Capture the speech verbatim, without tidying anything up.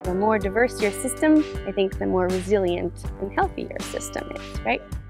The more diverse your system, I think the more resilient and healthy your system is, right?